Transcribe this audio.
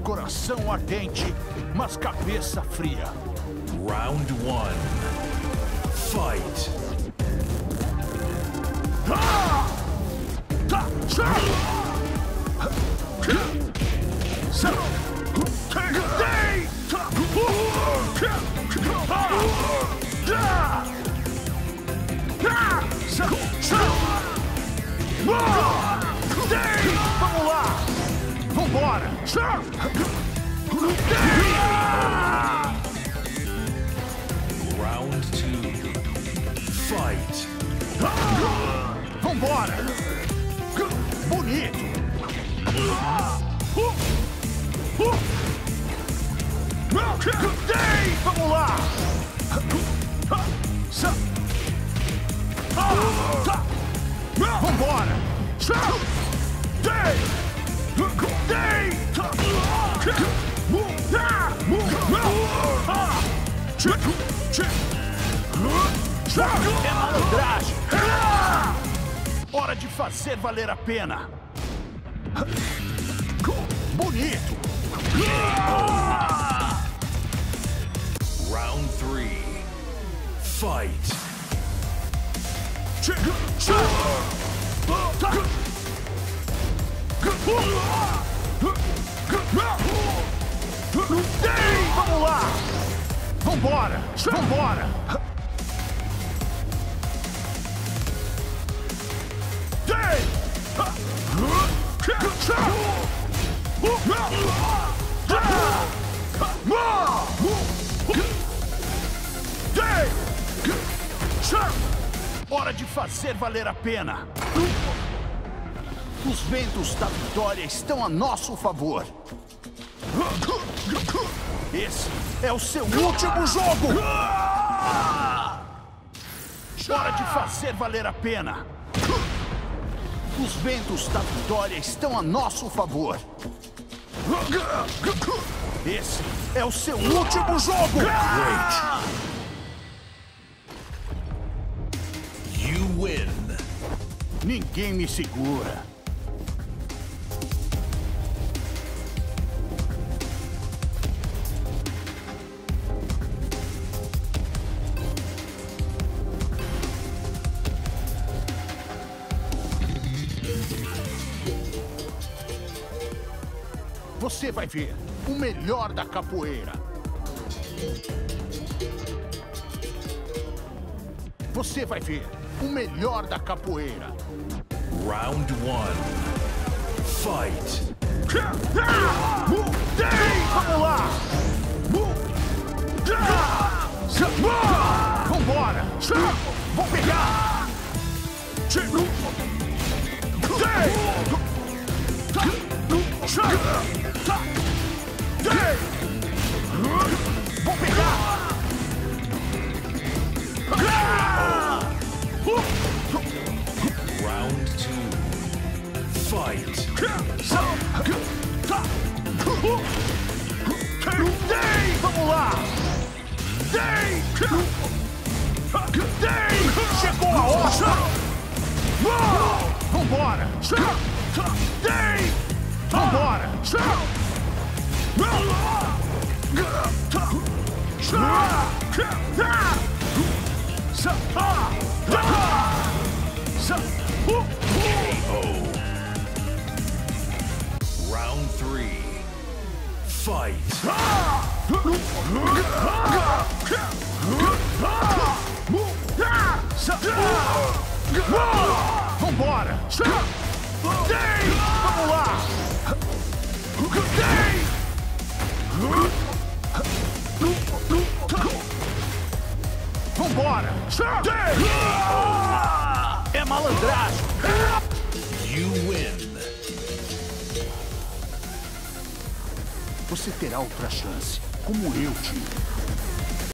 Coração ardente, mas cabeça fria. Round 1. Fight. Vamos lá! Vambora! Round 2. Fight. Vambora! Bonito! Vamos lá! Vambora! É malandragem! Hora de fazer valer a pena! Bonito! Round 3. Fight. Vamos lá! Vambora! Vambora! Hora de fazer valer a pena! Os ventos da vitória estão a nosso favor. Esse é o seu último jogo! Hora de fazer valer a pena! Os ventos da vitória estão a nosso favor. Esse é o seu último jogo! Great. You win. Ninguém me segura. Você vai ver o melhor da capoeira. Você vai ver o melhor da capoeira. Round 1. Fight. Vamos lá! Vambora! Vou pegar! Vou pegar! Round 2. Fight. Vamos lá! Chegou a hora! Vambora! Vambora! Round 3. Fight. Vambora! Vamos lá! Vambora! É malandragem! You win. Você terá outra chance, como eu tive.